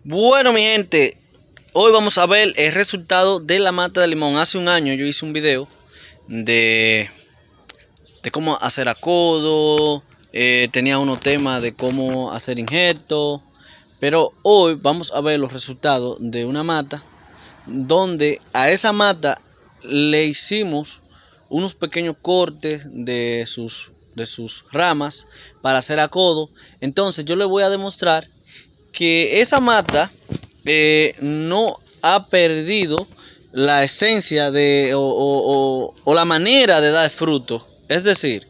Bueno, mi gente, hoy vamos a ver el resultado de la mata de limón. Hace un año yo hice un video de cómo hacer acodo, tenía unos temas de cómo hacer injertos, pero hoy vamos a ver los resultados de una mata donde a esa mata le hicimos unos pequeños cortes de sus ramas para hacer acodo. Entonces yo les voy a demostrar que esa mata no ha perdido la esencia de o la manera de dar fruto. Es decir,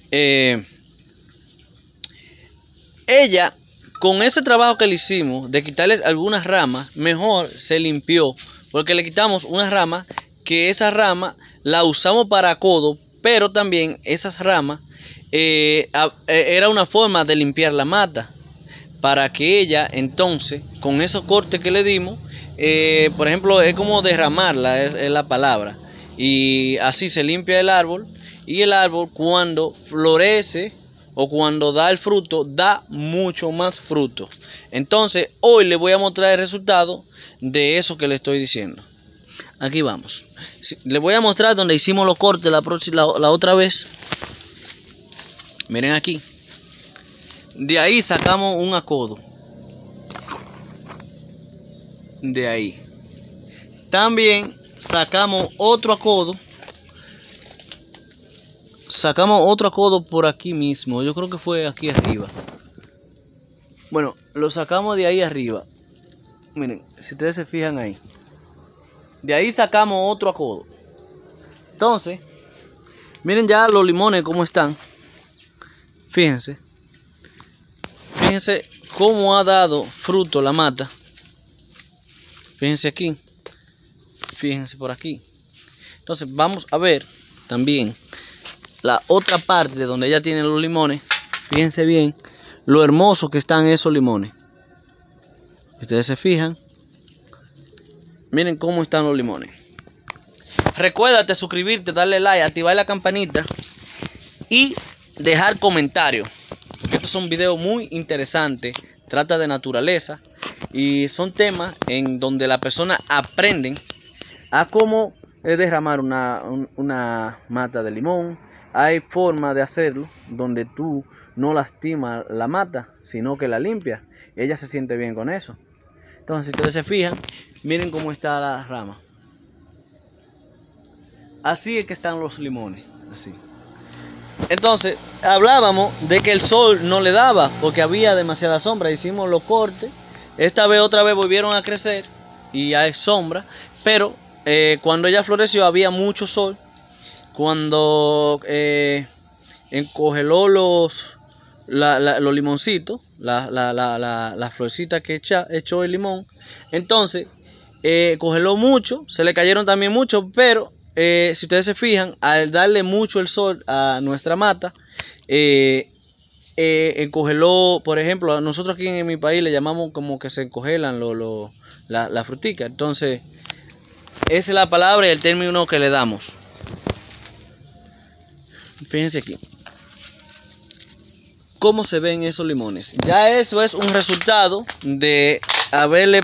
ella con ese trabajo que le hicimos de quitarle algunas ramas, mejor se limpió, porque le quitamos una rama, que esa rama la usamos para acodo, pero también esas ramas era una forma de limpiar la mata, para que ella entonces, con esos cortes que le dimos, por ejemplo, es como derramarla, es la palabra, y así se limpia el árbol, y el árbol cuando florece o cuando da el fruto, da mucho más fruto. Entonces hoy les voy a mostrar el resultado de eso que le estoy diciendo. Aquí vamos. Les voy a mostrar donde hicimos los cortes la otra vez. Miren aquí. De ahí sacamos un acodo. De ahí. También sacamos otro acodo. Sacamos otro acodo por aquí mismo. Yo creo que fue aquí arriba. Bueno, lo sacamos de ahí arriba. Miren, si ustedes se fijan ahí. De ahí sacamos otro acodo. Entonces, miren ya los limones cómo están. Fíjense. Fíjense cómo ha dado fruto la mata. Fíjense aquí. Fíjense por aquí. Entonces vamos a ver también la otra parte de donde ella tiene los limones. Fíjense bien lo hermoso que están esos limones. Ustedes se fijan. Miren cómo están los limones. Recuérdate suscribirte, darle like, activar la campanita y dejar comentarios. Estos son videos muy interesantes, trata de naturaleza y son temas en donde las personas aprenden a cómo derramar una mata de limón. Hay forma de hacerlo donde tú no lastimas la mata, sino que la limpias. Ella se siente bien con eso. Entonces, si ustedes se fijan, miren cómo está la rama. Así es que están los limones, así. Entonces, hablábamos de que el sol no le daba porque había demasiada sombra. Hicimos los cortes. Esta vez otra vez volvieron a crecer y hay sombra. Pero cuando ella floreció había mucho sol. Cuando encongeló los limoncitos, la florcita que echó el limón, entonces congeló mucho, se le cayeron también mucho, pero si ustedes se fijan, al darle mucho el sol a nuestra mata, encongeló, por ejemplo, nosotros aquí en mi país le llamamos como que se encongelan la frutica. Entonces, esa es la palabra y el término que le damos. Fíjense aquí cómo se ven esos limones. Ya eso es un resultado de haberle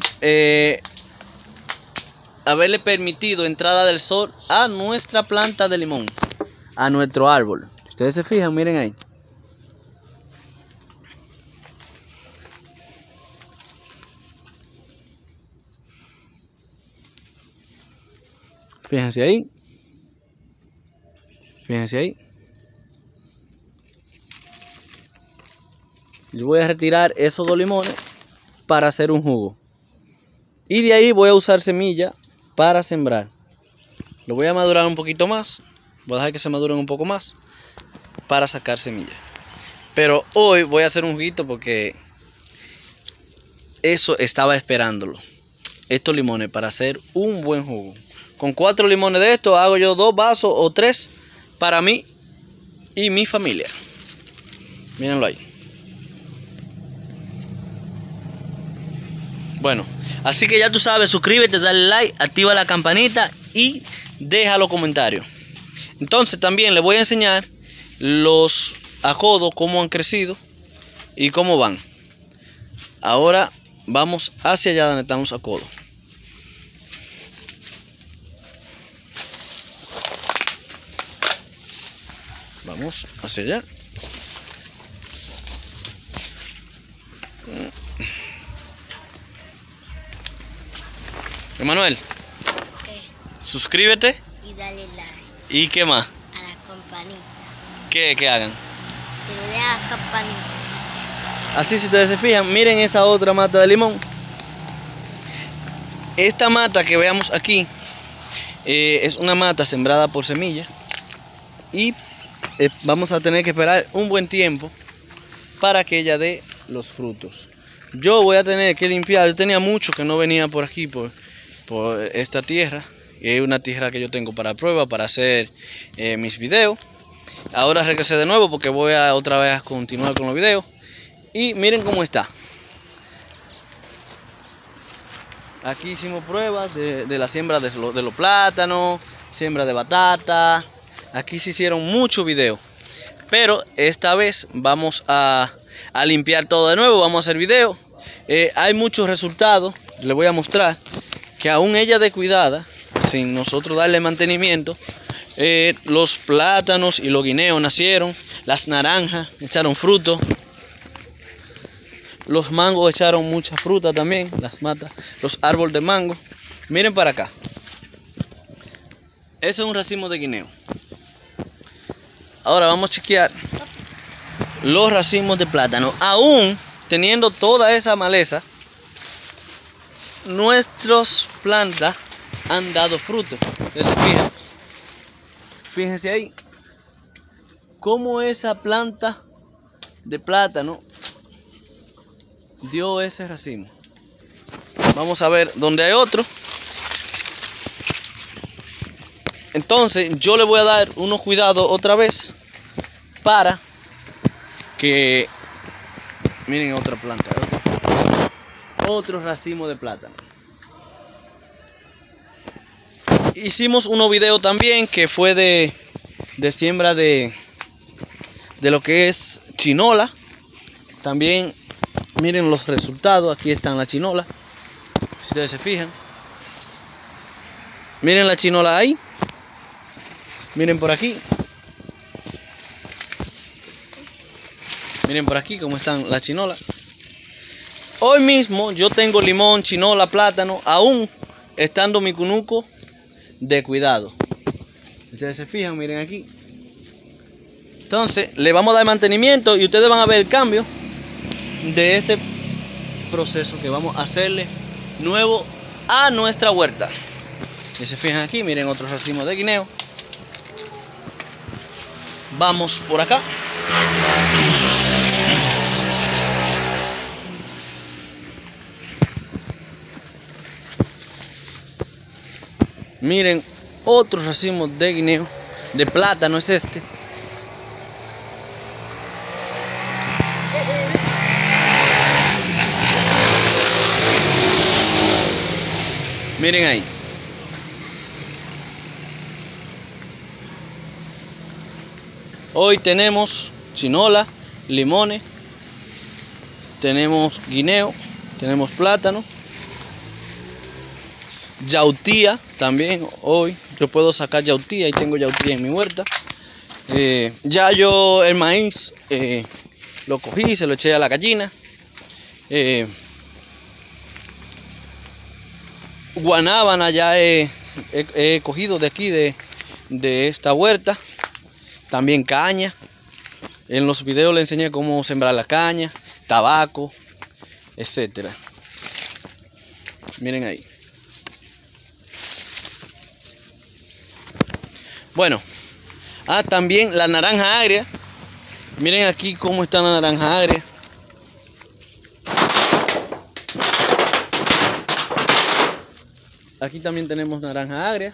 permitido entrada del sol a nuestra planta de limón, a nuestro árbol. Ustedes se fijan, miren ahí. Fíjense ahí. Fíjense ahí. Yo voy a retirar esos dos limones para hacer un jugo. Y de ahí voy a usar semilla para sembrar. Lo voy a madurar un poquito más. Voy a dejar que se maduren un poco más para sacar semilla. Pero hoy voy a hacer un juguito porque eso estaba esperándolo. Estos limones para hacer un buen jugo. Con 4 limones de estos hago yo 2 vasos o 3 para mí y mi familia. Mírenlo ahí. Bueno, así que ya tú sabes, suscríbete, dale like, activa la campanita y deja los comentarios. Entonces también les voy a enseñar los acodos, cómo han crecido y cómo van. Ahora vamos hacia allá donde estamos a codo. Vamos hacia allá. Emanuel, suscríbete Y dale like y qué más, a la campanita. que hagan. Que le dé a la campanita. Así, si ustedes se fijan, miren esa otra mata de limón. Esta mata que veamos aquí es una mata sembrada por semilla y vamos a tener que esperar un buen tiempo para que ella dé los frutos. Yo voy a tener que limpiar. Yo tenía mucho que no venía por aquí, por esta tierra. Es una tierra que yo tengo para prueba, para hacer mis videos. Ahora regresé de nuevo porque voy a otra vez a continuar con los videos. Y miren cómo está. Aquí hicimos pruebas de la siembra de los plátanos, siembra de batata. Aquí se hicieron muchos videos. Pero esta vez vamos a limpiar todo de nuevo, vamos a hacer video. Hay muchos resultados, les voy a mostrar que aún ella descuidada, sin nosotros darle mantenimiento, los plátanos y los guineos nacieron, las naranjas echaron fruto, los mangos echaron mucha fruta también, las matas, los árboles de mango. Miren para acá, ese es un racimo de guineo. Ahora vamos a chequear los racimos de plátano. Aún teniendo toda esa maleza, nuestras plantas han dado fruto. Ustedes se fijan. Fíjense ahí cómo esa planta de plátano dio ese racimo. Vamos a ver dónde hay otro. Entonces yo le voy a dar unos cuidados otra vez para que miren otra planta, otro racimo de plátano. Hicimos unos videos también que fue de siembra de lo que es chinola. También miren los resultados. Aquí están las chinolas, si ustedes se fijan. Miren la chinola ahí. Miren por aquí. Miren por aquí cómo están las chinolas. Hoy mismo yo tengo limón, chinola, plátano, aún estando mi cunuco de cuidado. Ustedes se fijan, miren aquí. Entonces le vamos a dar mantenimiento y ustedes van a ver el cambio de este proceso que vamos a hacerle nuevo a nuestra huerta. Y se fijan aquí, miren otros racimos de guineo. Vamos por acá. Miren otro racimo de guineo, de plátano es este. Miren ahí. Hoy tenemos chinola, limones, tenemos guineo, tenemos plátano, yautía también. Hoy yo puedo sacar yautía y tengo yautía en mi huerta. Ya yo el maíz lo cogí, se lo eché a la gallina. Guanábana ya he cogido de aquí de esta huerta. También caña. En los videos le enseñé cómo sembrar la caña, tabaco, etcétera. Miren ahí. Bueno, también la naranja agria. Miren aquí cómo está la naranja agria. Aquí también tenemos naranja agria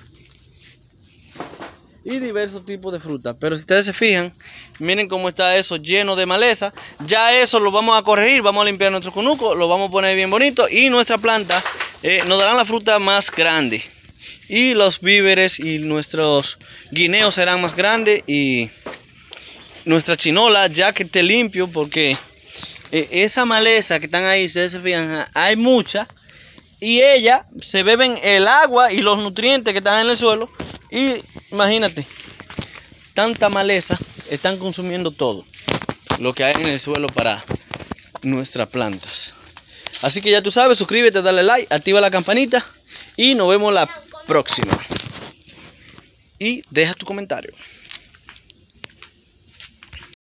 y diversos tipos de frutas. Pero si ustedes se fijan, miren cómo está eso lleno de maleza. Ya eso lo vamos a corregir, vamos a limpiar nuestro cunuco, lo vamos a poner bien bonito y nuestra planta nos darán la fruta más grande. Y los víveres y nuestros guineos serán más grandes y nuestra chinola ya que esté limpio, porque esa maleza que están ahí, ustedes se fijan, hay mucha. Y ellas se beben el agua y los nutrientes que están en el suelo. Y imagínate, tanta maleza, están consumiendo todo lo que hay en el suelo para nuestras plantas. Así que ya tú sabes, suscríbete, dale like, activa la campanita y nos vemos la próxima. Y deja tu comentario.